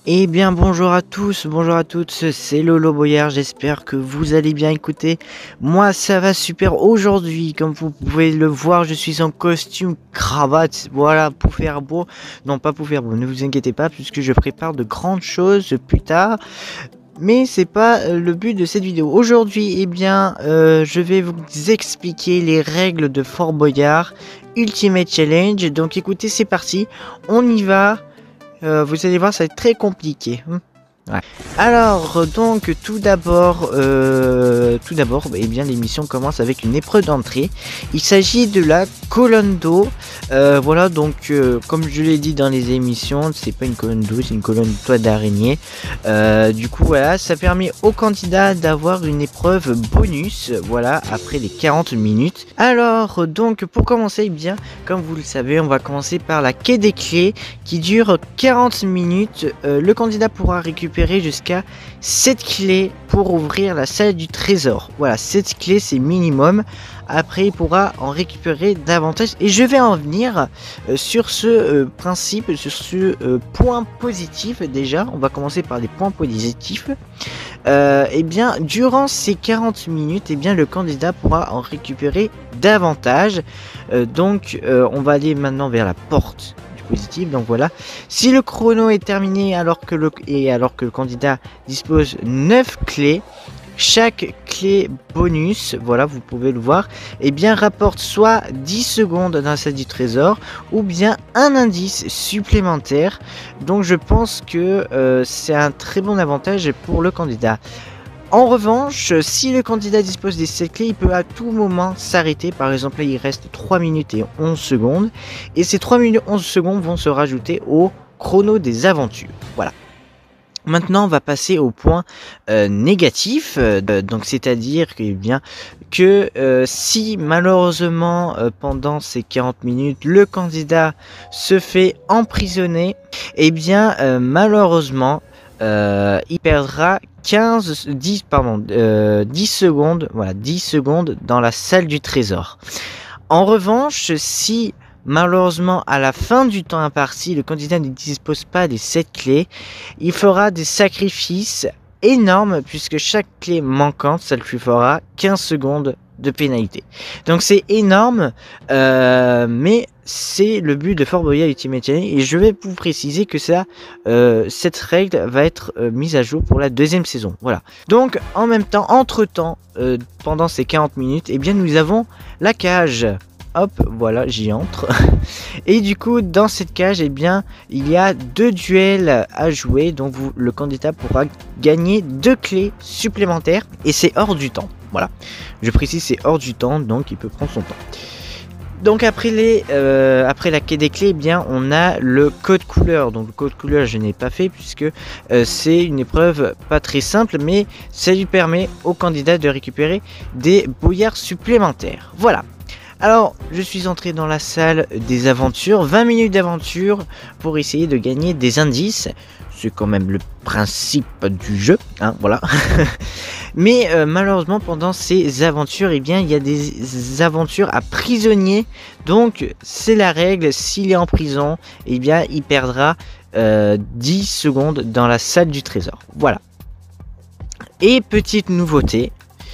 Eh bien bonjour à tous, bonjour à toutes, c'est Lolo Boyard, j'espère que vous allez bien. Écoutez, moi ça va super aujourd'hui, comme vous pouvez le voir, je suis en costume cravate, voilà, pour faire beau, non pas pour faire beau, ne vous inquiétez pas, puisque je prépare de grandes choses plus tard, mais c'est pas le but de cette vidéo. Aujourd'hui, eh bien, je vais vous expliquer les règles de Fort Boyard Ultimate Challenge, donc écoutez, c'est parti, on y va. Vous allez voir, ça va être très compliqué. Ouais. Alors, donc, tout d'abord, eh bien, l'émission commence avec une épreuve d'entrée. Il s'agit de la colonne d'eau. Voilà, donc, comme je l'ai dit dans les émissions, c'est pas une colonne d'eau, c'est une colonne de toile d'araignée. Du coup, voilà, ça permet aux candidats d'avoir une épreuve bonus, voilà, après les 40 minutes. Alors, donc, pour commencer, eh bien, comme vous le savez, on va commencer par la quai des clés qui dure 40 minutes. Le candidat pourra récupérer jusqu'à 7 clés pour ouvrir la salle du trésor. Voilà, 7 clés c'est minimum. Après il pourra en récupérer davantage. Et je vais en venir sur ce principe, sur ce point positif. Déjà, on va commencer par les points positifs. Et bien, durant ces 40 minutes, et bien, le candidat pourra en récupérer davantage. Donc, on va aller maintenant vers la porte positif. Donc voilà, si le chrono est terminé alors que le candidat dispose 9 clés, chaque clé bonus, voilà, vous pouvez le voir, et bien rapporte soit 10 secondes dans la salle du trésor ou bien un indice supplémentaire. Donc je pense que c'est un très bon avantage pour le candidat. En revanche, si le candidat dispose des 7 clés, il peut à tout moment s'arrêter. Par exemple, là, il reste 3 minutes et 11 secondes. Et ces 3 minutes et 11 secondes vont se rajouter au chrono des aventures. Voilà. Maintenant, on va passer au point négatif. Donc, c'est-à-dire que, eh bien, si malheureusement, pendant ces 40 minutes, le candidat se fait emprisonner, eh bien, malheureusement, il perdra 10 secondes, voilà, 10 secondes dans la salle du trésor. En revanche, si malheureusement à la fin du temps imparti, le candidat ne dispose pas des 7 clés, il fera des sacrifices énormes puisque chaque clé manquante, ça lui fera 15 secondes de pénalité. Donc c'est énorme, mais c'est le but de Fort Boyard Ultimate Challenge et je vais vous préciser que cette règle va être mise à jour pour la deuxième saison. Voilà. Donc en même temps, entre temps, pendant ces 40 minutes, eh bien nous avons la cage. Hop, voilà, j'y entre. Et du coup, dans cette cage, eh bien, il y a 2 duels à jouer. Donc le candidat pourra gagner 2 clés supplémentaires et c'est hors du temps. Voilà, je précise, c'est hors du temps, donc il peut prendre son temps. Donc après la quai des clés, eh bien, on a le code couleur. Donc le code couleur, je n'ai pas fait puisque c'est une épreuve pas très simple, mais ça lui permet au candidat de récupérer des boyards supplémentaires. Voilà. Alors, je suis entré dans la salle des aventures, 20 minutes d'aventure pour essayer de gagner des indices. C'est quand même le principe du jeu, hein, voilà. Mais malheureusement, pendant ces aventures, eh bien, il y a des aventures à prisonnier. Donc, c'est la règle, s'il est en prison, eh bien, il perdra 10 secondes dans la salle du trésor. Voilà. Et petite nouveauté,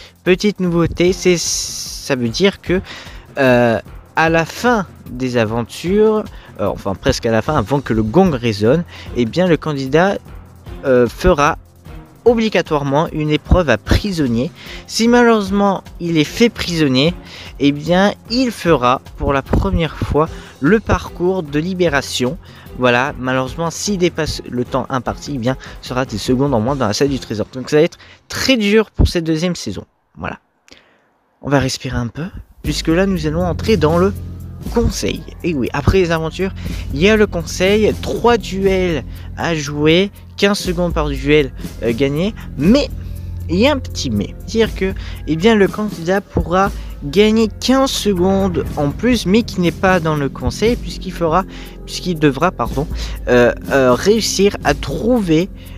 ça veut dire que à la fin des aventures, enfin presque à la fin, avant que le gong résonne, eh bien le candidat fera obligatoirement une épreuve à prisonnier. Si malheureusement il est fait prisonnier, eh bien il fera pour la première fois le parcours de libération. Voilà, malheureusement s'il dépasse le temps imparti, eh bien sera des secondes en moins dans la salle du trésor. Donc ça va être très dur pour cette deuxième saison. Voilà. On va respirer un peu, puisque là nous allons entrer dans le conseil. Et oui, après les aventures, il y a le conseil, 3 duels à jouer, 15 secondes par duel gagné, mais il y a un petit mais, c'est-à-dire que eh bien, le candidat pourra gagner 15 secondes en plus, mais qui n'est pas dans le conseil, puisqu'il devra réussir à trouver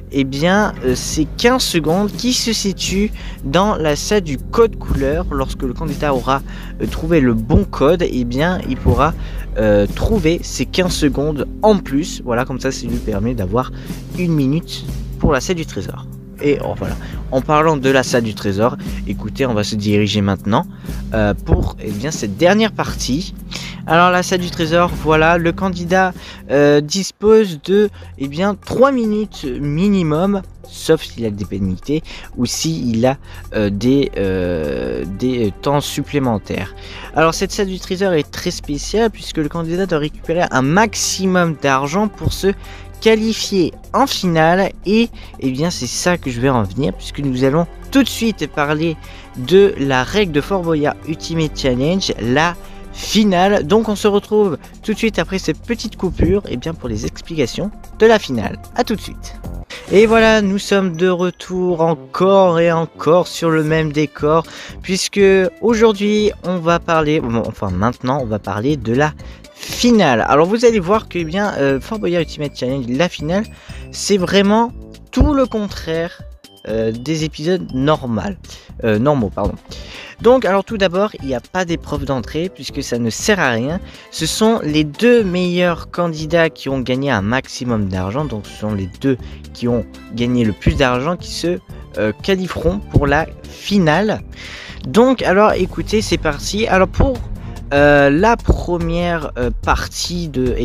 eh bien c'est 15 secondes qui se situent dans la salle du code couleur. Lorsque le candidat aura trouvé le bon code, eh bien il pourra trouver ces 15 secondes en plus. Voilà, comme ça lui permet d'avoir 1 minute pour la salle du trésor. Et oh, voilà, en parlant de la salle du trésor, écoutez, on va se diriger maintenant pour bien cette dernière partie. Alors la salle du trésor, voilà, le candidat dispose de 3 minutes minimum, sauf s'il a des pénalités ou s'il a des temps supplémentaires. Alors cette salle du trésor est très spéciale puisque le candidat doit récupérer un maximum d'argent pour se qualifié en finale. Et c'est ça que je vais en venir, puisque nous allons tout de suite parler de la règle de Fort Boyard Ultimate Challenge, la finale. Donc on se retrouve tout de suite après cette petite coupure pour les explications de la finale. À tout de suite. Et voilà, nous sommes de retour encore et encore sur le même décor, puisque aujourd'hui on va parler, maintenant on va parler de la finale. Alors vous allez voir que Fort Boyard Ultimate Challenge, la finale, c'est vraiment tout le contraire des épisodes normaux. Donc alors tout d'abord, il n'y a pas d'épreuve d'entrée puisque ça ne sert à rien. Ce sont les 2 meilleurs candidats qui ont gagné un maximum d'argent, donc ce sont les 2 qui ont gagné le plus d'argent qui se qualifieront pour la finale. Donc alors écoutez, c'est parti. Alors pour la première partie de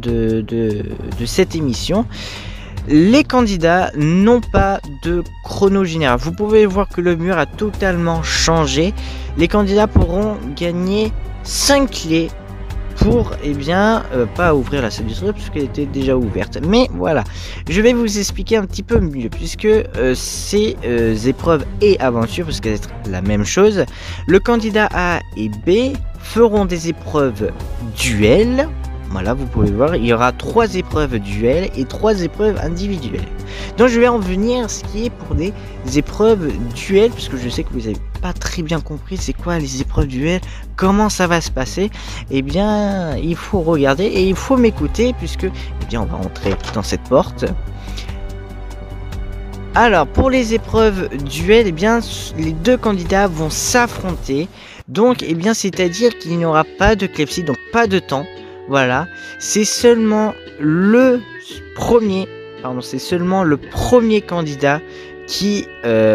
cette émission, les candidats n'ont pas de chrono général. Vous pouvez voir que le mur a totalement changé. Les candidats pourront gagner 5 clés pour pas ouvrir la salle du trésor puisqu'elle était déjà ouverte. Mais voilà, je vais vous expliquer un petit peu mieux puisque ces épreuves et aventures, parce qu'elles sont la même chose. Le candidat A et B feront des épreuves duel. Voilà, vous pouvez voir, il y aura 3 épreuves duel et 3 épreuves individuelles. Donc je vais en venir ce qui est pour des épreuves duel, parce que je sais que vous n'avez pas très bien compris c'est quoi les épreuves duel, comment ça va se passer. Il faut regarder et il faut m'écouter puisque on va entrer dans cette porte. Alors pour les épreuves duel, les 2 candidats vont s'affronter. Donc c'est-à-dire qu'il n'y aura pas de clepsy, donc pas de temps. Voilà, c'est seulement le premier candidat qui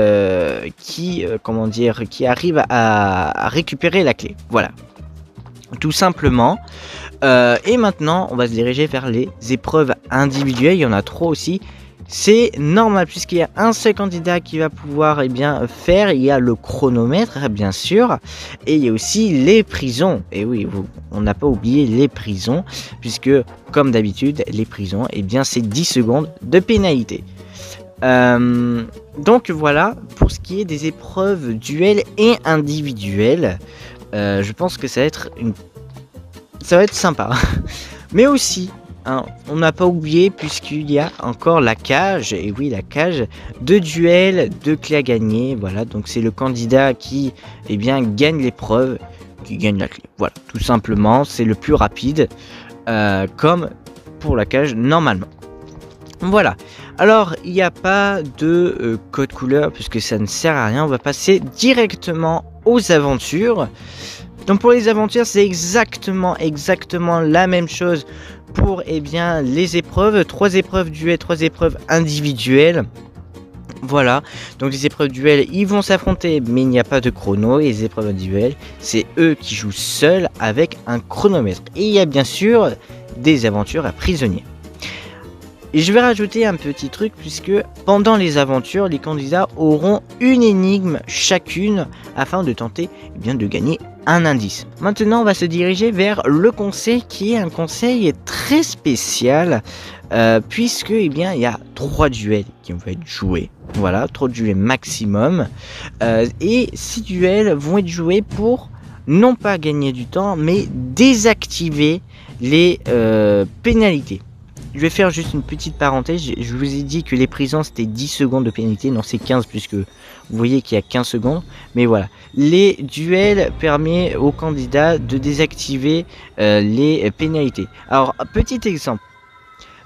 arrive à récupérer la clé. Voilà, tout simplement. Et maintenant, on va se diriger vers les épreuves individuelles. Il y en a 3 aussi. C'est normal puisqu'il y a un seul candidat qui va pouvoir faire. Il y a le chronomètre bien sûr, et il y a aussi les prisons. Et oui, on n'a pas oublié les prisons puisque comme d'habitude les prisons c'est 10 secondes de pénalité. Donc voilà pour ce qui est des épreuves duel et individuelles. Je pense que ça va être sympa. Mais aussi on n'a pas oublié puisqu'il y a encore la cage, et oui la cage de duel de clés à gagner. Voilà, donc c'est le candidat qui gagne l'épreuve, qui gagne la clé. Voilà, tout simplement, c'est le plus rapide comme pour la cage normalement. Voilà, alors il n'y a pas de code couleur puisque ça ne sert à rien. On va passer directement aux aventures. Donc pour les aventures, c'est exactement la même chose pour les épreuves. 3 épreuves duel, 3 épreuves individuelles. Voilà, donc les épreuves duel, ils vont s'affronter, mais il n'y a pas de chrono. Et les épreuves individuelles, c'est eux qui jouent seuls avec un chronomètre. Et il y a bien sûr des aventures à prisonniers. Et je vais rajouter un petit truc puisque pendant les aventures, les candidats auront une énigme chacune afin de tenter de gagner un indice. Maintenant, on va se diriger vers le conseil qui est un conseil très spécial puisque il y a 3 duels qui vont être joués. Voilà, 3 duels maximum et 6 duels vont être joués pour non pas gagner du temps mais désactiver les pénalités. Je vais faire juste une petite parenthèse. Je vous ai dit que les prisons c'était 10 secondes de pénalité. Non, c'est 15 puisque vous voyez qu'il y a 15 secondes. Mais voilà, les duels permettent aux candidats de désactiver les pénalités. Alors, petit exemple.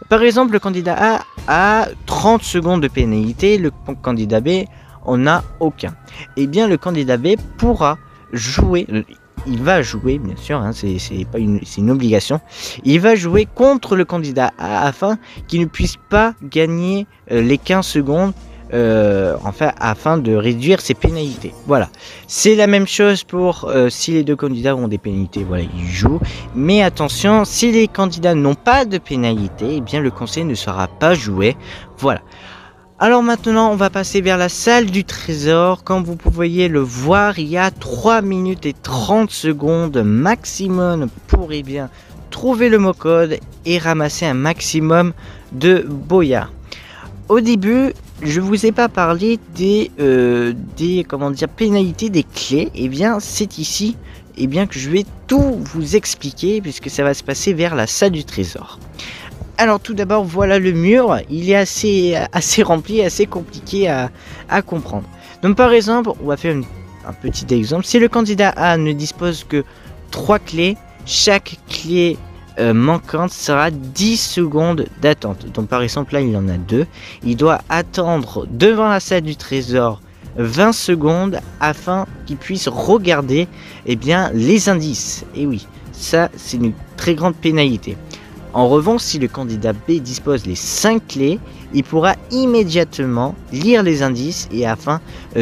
Par exemple, le candidat A a 30 secondes de pénalité, le candidat B en a aucun. Et bien le candidat B pourra jouer, il va jouer bien sûr, hein, c'est une obligation, il va jouer contre le candidat A afin qu'il ne puisse pas gagner les 15 secondes. Enfin, afin de réduire ses pénalités. Voilà, c'est la même chose pour si les deux candidats ont des pénalités, voilà, ils jouent. Mais attention, si les candidats n'ont pas de pénalité, eh bien le conseil ne sera pas joué. Voilà. Alors maintenant, on va passer vers la salle du trésor. Comme vous pouvez le voir, il y a 3 minutes et 30 secondes maximum pour trouver le mot code et ramasser un maximum de boyards. Au début, je vous ai pas parlé des pénalités, des clés. Et bien, c'est ici que je vais tout vous expliquer puisque ça va se passer vers la salle du trésor. Alors tout d'abord, voilà le mur. Il est assez rempli, assez compliqué à comprendre. Donc par exemple, on va faire un petit exemple. Si le candidat A ne dispose que 3 clés, chaque clé manquante sera 10 secondes d'attente. Donc par exemple là il en a 2. Il doit attendre devant la salle du trésor 20 secondes afin qu'il puisse regarder les indices. Et oui, ça c'est une très grande pénalité. En revanche, si le candidat B dispose les 5 clés, il pourra immédiatement lire les indices et afin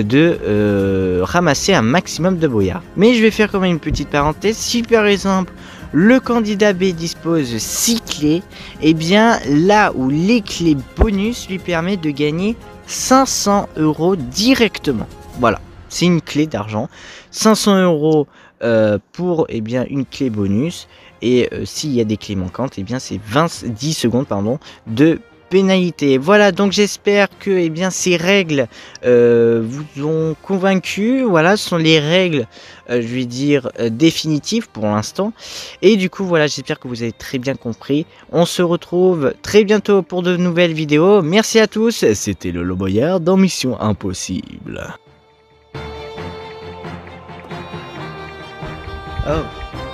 de ramasser un maximum de boyards. Mais je vais faire quand même une petite parenthèse. Si par exemple le candidat B dispose 6 clés, et bien là où les clés bonus lui permettent de gagner 500 € directement. Voilà, c'est une clé d'argent. 500 € pour une clé bonus. Et s'il y a des clés manquantes, c'est 10 secondes de pénalité. Voilà, donc j'espère que ces règles vous ont convaincu. Voilà, ce sont les règles, définitives pour l'instant. Et du coup, voilà, j'espère que vous avez très bien compris. On se retrouve très bientôt pour de nouvelles vidéos. Merci à tous, c'était Lolo Boyard dans Mission Impossible. Oh.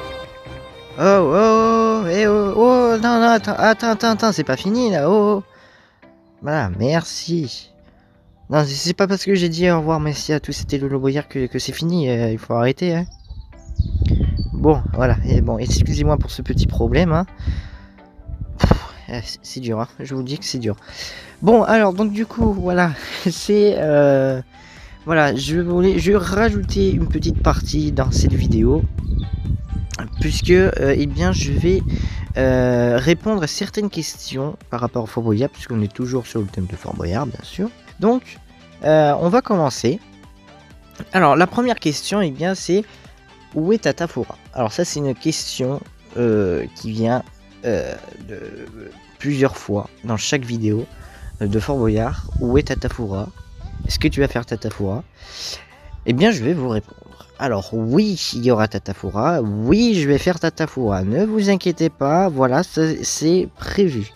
Non, attends, c'est pas fini là, Voilà, merci. Non, c'est pas parce que j'ai dit au revoir, merci à tous, c'était Lolo Boyard que c'est fini, il faut arrêter, hein. Bon, voilà, et bon, excusez-moi pour ce petit problème, hein. C'est dur, hein, je vous dis que c'est dur. Bon, alors, donc du coup, voilà, c'est... Voilà, je vais rajouter une petite partie dans cette vidéo. Puisque je vais répondre à certaines questions par rapport au Fort Boyard, puisqu'on est toujours sur le thème de Fort Boyard, bien sûr. Donc, on va commencer. Alors, la première question, c'est où est Tatafora? Alors ça, c'est une question qui vient de plusieurs fois dans chaque vidéo de Fort Boyard. Où est Tatafora? Est-ce que tu vas faire Tatafora? Eh bien, je vais vous répondre. Alors oui, il y aura Tatafora, oui je vais faire Tatafora, ne vous inquiétez pas, voilà, c'est prévu.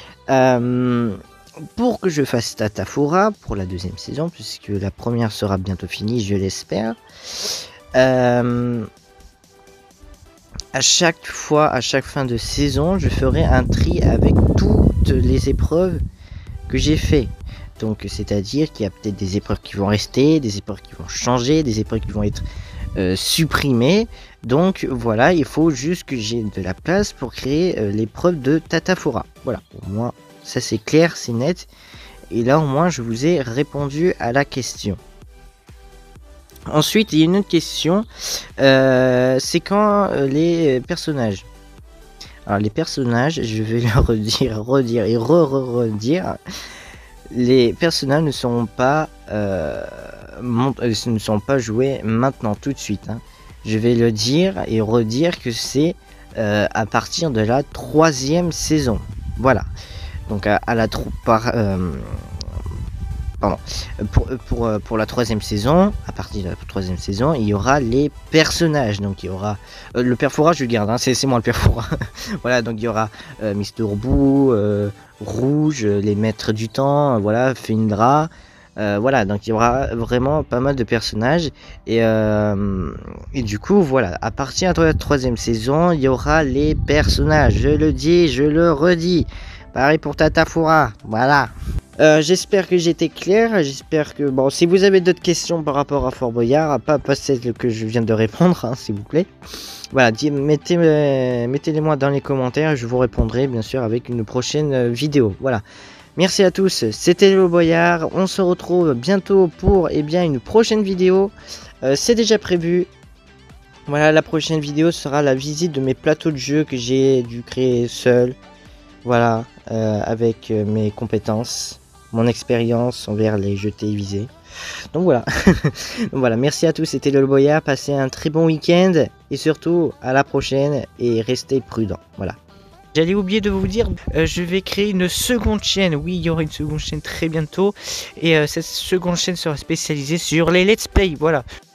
Pour que je fasse Tatafora pour la deuxième saison, puisque la première sera bientôt finie, je l'espère, à chaque fin de saison, je ferai un tri avec toutes les épreuves que j'ai fait. Donc c'est-à-dire qu'il y a peut-être des épreuves qui vont rester, des épreuves qui vont changer, des épreuves qui vont être supprimées. Donc voilà, il faut juste que j'ai de la place pour créer l'épreuve de Tatafora. Voilà, au moins ça c'est clair, c'est net. Et là au moins je vous ai répondu à la question. Ensuite il y a une autre question, c'est quand les personnages. Alors les personnages, je vais le redire et redire. Les personnages ne sont pas joués maintenant tout de suite. Hein. Je vais le dire et redire que c'est à partir de la 3e saison. Voilà. Donc pour la 3e saison, à partir de la 3e saison, il y aura les personnages. Donc il y aura le père Fora, je le garde, hein, c'est moi le père Fora. Voilà, donc il y aura Mister Boo, Rouge, les maîtres du temps, voilà, Findra. Voilà, donc il y aura vraiment pas mal de personnages. Et du coup, voilà, à partir de la 3e saison, il y aura les personnages. Je le dis, je le redis. Pareil pour Tatafura, voilà. J'espère que j'étais clair, j'espère que... Bon, si vous avez d'autres questions par rapport à Fort Boyard, pas celles que je viens de répondre, hein, s'il vous plaît. Voilà, mettez-les moi dans les commentaires, je vous répondrai bien sûr avec une prochaine vidéo, voilà. Merci à tous, c'était le Boyard, on se retrouve bientôt pour une prochaine vidéo, c'est déjà prévu. Voilà, la prochaine vidéo sera la visite de mes plateaux de jeu que j'ai dû créer seul. Voilà, avec mes compétences, mon expérience envers les jeux télévisés. Donc voilà. Donc voilà, merci à tous, c'était le Boyard, passez un très bon week-end et surtout à la prochaine et restez prudents. Voilà. J'allais oublier de vous dire, je vais créer une seconde chaîne. Oui, il y aura une seconde chaîne très bientôt et cette seconde chaîne sera spécialisée sur les let's play. Voilà.